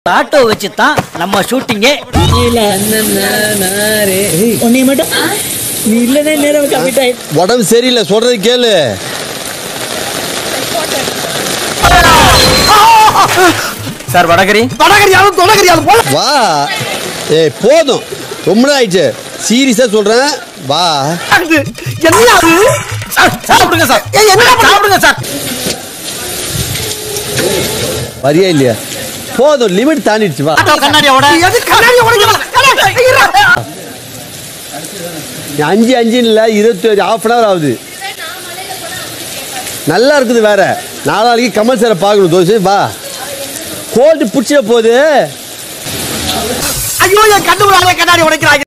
Auto வச்சு தான் நம்ம ஷூட்டிங்கே. உன்னை மட்டும் நீ இல்லனே நேரம் கமிட்டாய். உடம்பு சரியில்லை சொல்றது கேளு. சார் வடகரியாலும் போல. வா. ஏய் போதும் ரொம்ப நாள் ஆயிடுச்சு. சீரியஸா சொல்றேன் வா. என்ன அது? சாப்பிடுங்க சார். என்ன சாப்பிடுங்க சார். வரியா இல்லையா? போதும் லிமிட் தாண்டிடுச்சு வா. கண்ணாடியோட அஞ்சு இல்லை 21 ½ hour ஆகுது. நல்லா இருக்குது வேற. நாளைக்கு கமல் சாரை பார்க்கணும் தோசை வா. கோல்டு பிடிச்சிட போகுது. ஐயோ என் கண்ணாடி உடைக்கிறாங்க.